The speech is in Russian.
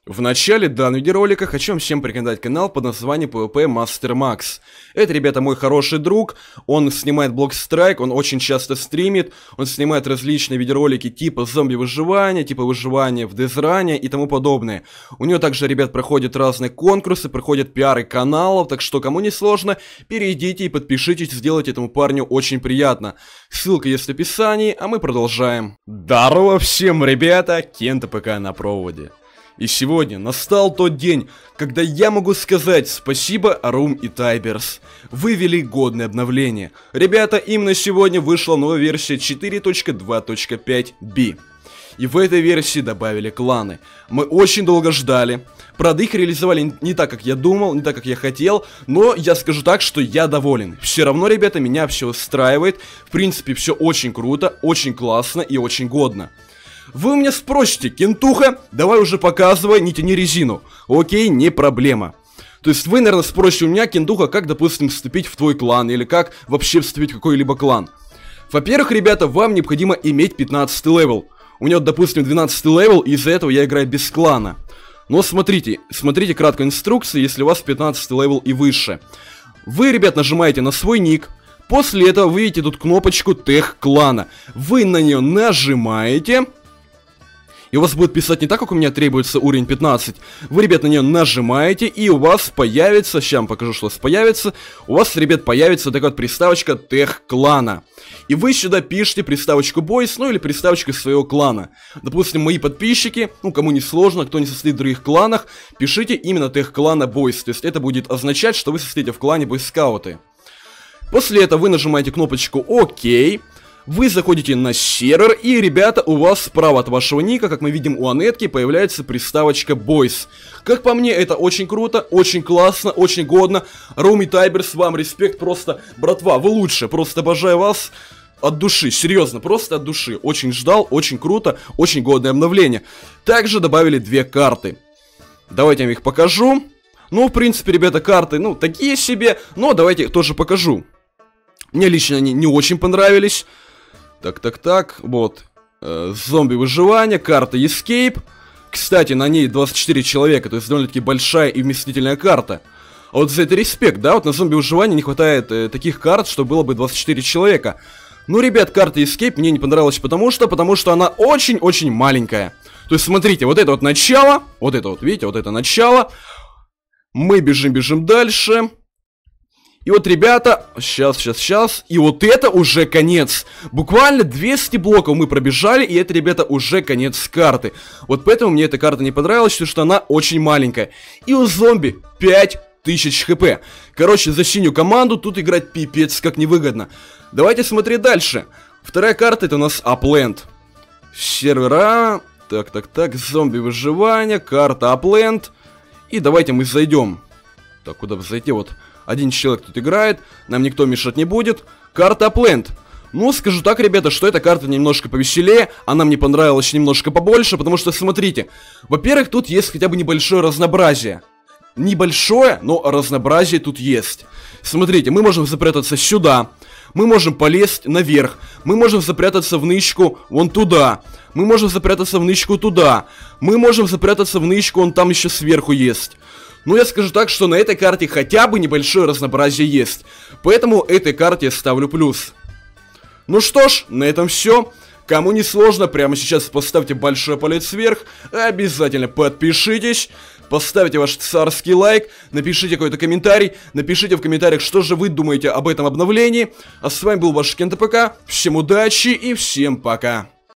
В начале данного видеоролика хочу вам всем порекомендовать канал под названием PvP Master Max. Это, ребята, мой хороший друг, он снимает Blockstrike, он очень часто стримит, он снимает различные видеоролики типа зомби-выживания, типа выживания в Дезране и тому подобное. У него также, ребят, проходят разные конкурсы, проходят пиары каналов, так что, кому не сложно, перейдите и подпишитесь, сделайте этому парню очень приятно. Ссылка есть в описании, а мы продолжаем. Здорово всем, ребята, Кента ПК на проводе. И сегодня настал тот день, когда я могу сказать спасибо Room и Tibers. Вывели годное обновление. Ребята, именно сегодня вышла новая версия 4.2.5b. И в этой версии добавили кланы. Мы очень долго ждали. Правда, их реализовали не так, как я думал, не так, как я хотел. Но я скажу так, что я доволен. Все равно, ребята, меня все устраивает. В принципе, все очень круто, очень классно и очень годно. Вы у меня спросите: Кентуха, давай уже показывай, не тяни резину. Окей, не проблема. То есть вы, наверное, спросите у меня, Кентуха, как, допустим, вступить в твой клан, или как вообще вступить в какой-либо клан. Во-первых, ребята, вам необходимо иметь 15 левел. У меня, допустим, 12 левел, и из-за этого я играю без клана. Но смотрите краткую инструкцию, если у вас 15 левел и выше. Вы, ребят, нажимаете на свой ник. После этого вы видите тут кнопочку Тех клана. Вы на нее нажимаете. И у вас будет писать не так, как у меня требуется уровень 15. Вы, ребят, на нее нажимаете, и у вас появится, сейчас я вам покажу, что у вас появится. У вас, ребят, появится такая вот приставочка Тех клана. И вы сюда пишете приставочку Boys, ну или приставочку своего клана. Допустим, мои подписчики, ну кому не сложно, кто не состоит в других кланах, пишите именно Тех клана Boys. То есть это будет означать, что вы состоите в клане бойскауты. После этого вы нажимаете кнопочку ОК. Вы заходите на сервер, и, ребята, у вас справа от вашего ника, как мы видим у Анетки, появляется приставочка Boys. Как по мне, это очень круто, очень классно, очень годно. Room и Tibers, вам респект, просто, братва, вы лучше, просто обожаю вас от души, серьезно, просто от души. Очень ждал, очень круто, очень годное обновление. Также добавили две карты. Давайте я вам их покажу. Ну, в принципе, ребята, карты, ну, такие себе, но давайте их тоже покажу. Мне лично они не очень понравились. Так, вот, зомби-выживание, карта Escape. Кстати, на ней 24 человека, то есть довольно-таки большая и вместительная карта. А вот за это респект, да, вот на зомби-выживании не хватает таких карт, что было бы 24 человека. Ну, ребят, карта Escape мне не понравилась потому что она очень-очень маленькая. То есть, смотрите, вот это вот начало, вот это вот, видите, вот это начало. Мы бежим дальше. И вот, ребята, сейчас, и вот это уже конец. Буквально 200 блоков мы пробежали, и это, ребята, уже конец карты. Вот поэтому мне эта карта не понравилась, потому что она очень маленькая. И у зомби 5000 хп. Короче, за синюю команду тут играть пипец как невыгодно. Давайте смотреть дальше. Вторая карта, это у нас Upland. Сервера, так, зомби-выживание, карта Upland. И давайте мы зайдем. Так, куда бы зайти, вот... Один человек тут играет, нам никто мешать не будет. Карта Upland. Ну, скажу так, ребята, что эта карта немножко повеселее, она мне понравилась немножко побольше, потому что, смотрите, во-первых, тут есть хотя бы небольшое разнообразие. Небольшое, но разнообразие тут есть. Смотрите, мы можем запрятаться сюда, мы можем полезть наверх, мы можем запрятаться в нычку вон туда, мы можем запрятаться в нычку туда, мы можем запрятаться в нычку, он там еще сверху есть. Ну, я скажу так, что на этой карте хотя бы небольшое разнообразие есть. Поэтому этой карте я ставлю плюс. Ну что ж, на этом все. Кому не сложно, прямо сейчас поставьте большой палец вверх. Обязательно подпишитесь. Поставьте ваш царский лайк. Напишите какой-то комментарий. Напишите в комментариях, что же вы думаете об этом обновлении. А с вами был ваш Кента ПК. Всем удачи и всем пока.